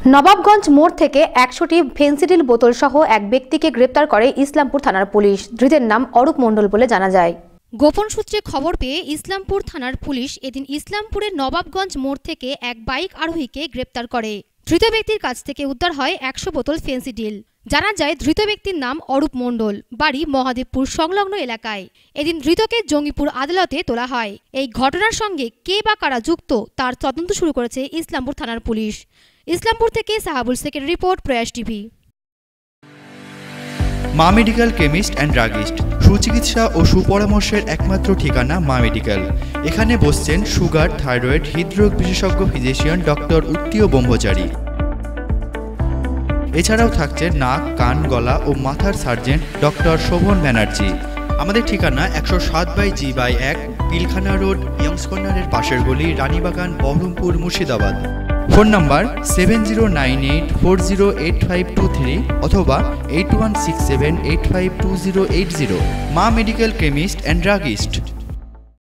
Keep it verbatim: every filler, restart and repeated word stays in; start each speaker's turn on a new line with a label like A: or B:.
A: নবাবগঞ্জ মোড় থেকে একশোটি ফেন্সিডিল বোতল সহ এক ব্যক্তিকে গ্রেপ্তার করে ইসলামপুর থানার পুলিশ। ধৃতের নাম অরূপ মণ্ডল বলে জানা যায়। গোপন সূত্রে খবর পেয়ে ইসলামপুর থানার পুলিশ এদিন ইসলামপুরের নবাবগঞ্জ মোড় থেকে এক বাইক আরোহীকে গ্রেপ্তার করে। ধৃত ব্যক্তির কাছ থেকে উদ্ধার হয় একশো বোতল ফেন্সিডিল। জানা যায় ধৃত ব্যক্তির নাম অরূপ মণ্ডল, বাড়ি মহাদেবপুর সংলগ্ন এলাকায়। এদিন ধৃতকে জঙ্গিপুর আদালতে তোলা হয়। এই ঘটনার সঙ্গে কে বা কারা যুক্ত তার তদন্ত শুরু করেছে ইসলামপুর থানার পুলিশ। ইসলামপুর থেকে সাহাবুল শেখের রিপোর্ট, প্রয়াস টিভি।
B: মা মেডিকেল কেমিস্ট অ্যান্ড ড্রাগিস্ট, সুচিকিৎসা ও সুপরামর্শের একমাত্র ঠিকানা মা মেডিকেল। এখানে বসছেন সুগার, থাইরয়েড, হৃদরোগ বিশেষজ্ঞ ফিজিশিয়ান ডক্টর উত্তীয় ব্রহ্মচারী। এছাড়াও থাকছে নাক, কান, গলা ও মাথার সার্জেন্ট ডক্টর শোভন ব্যানার্জি। আমাদের ঠিকানা একশো সাত বাই জি বাই এক, পিলখানা রোড, ইয়ংস কর্নারের পাশের গলি, Ranibagan, Baharampur, Murshidabad. Phone number seven zero nine eight four zero eight five two three অথবা eight one six seven eight five two zero eight zero. Maa medical chemist and druggist.